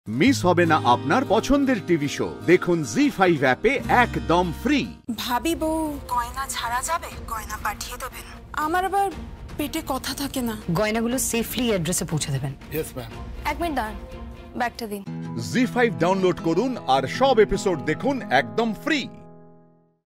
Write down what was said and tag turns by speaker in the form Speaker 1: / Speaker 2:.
Speaker 1: Miss হবে না আপনার পছন্দের টিভি শো। দেখুন জি5 অ্যাপে একদম ফ্রি।
Speaker 2: ভাবি বউ গয়না ছাড়া যাবে? গয়না পাঠিয়ে দেবেন। আমার আবার পেটে কথা থাকে না।
Speaker 3: গয়নাগুলো সেফলি অ্যাড্রেসে পৌঁছে দেবেন।
Speaker 4: Yes ma'am.
Speaker 2: এক মিনিট দাঁড়ান, ব্যাগটা দিন।
Speaker 1: জি5 ডাউনলোড করুন আর সব এপিসোড দেখুন একদম ফ্রি।